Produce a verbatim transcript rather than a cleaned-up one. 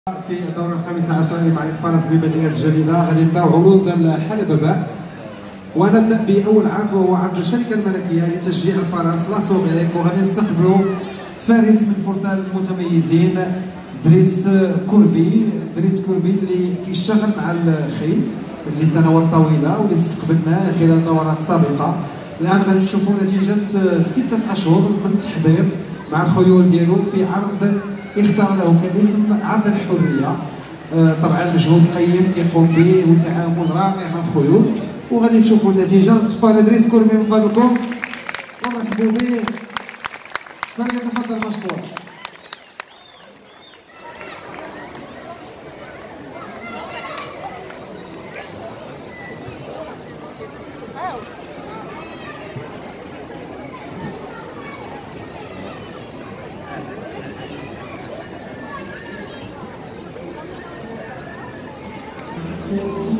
في الدورة الخامسة عشر لمعرض فرس بمدينة الجديدة غادي نبداو عروض الحلبة باء، ونبدأ بأول عرض وهو عرض الشركة الملكية لتشجيع الفرس لاسوغيك، وغادي نستقبلوا فارس من الفرسان المتميزين دريس كوربي. دريس كوربي اللي كيشتغل مع الخيل لسنوات طويلة واللي استقبلناه خلال دورات سابقة. الآن غادي نشوفوا نتيجة ستة أشهر من التحضير مع الخيول ديالو في عرض اختار له كاسم عرض الحريه. آه طبعا مجهود قيم كيقوم به وتعامل رائع مع الخيول، وغادي نشوفوا النتيجه. صفار دريس كوربي من فضلكم ومرحبا به، فليتفضل مشكور. Thank you.